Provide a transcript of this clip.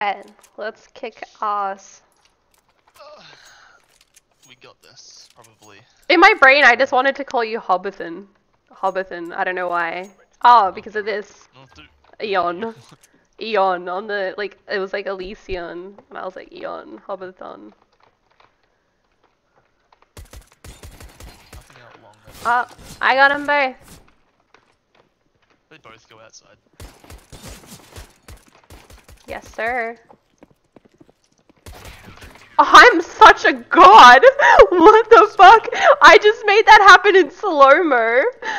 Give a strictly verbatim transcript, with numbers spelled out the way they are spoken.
Let's kick ass. Uh, we got this, probably. In my brain, I just wanted to call you Hobbiton. Hobbiton, I don't know why. Oh, because of this. Eon. Eon on the, like, it was like Elysion, and I was like, Eon, Hobbiton. Oh, I got them both. They both go outside. Yes, sir. I'm such a god! What the fuck? I just made that happen in slow-mo.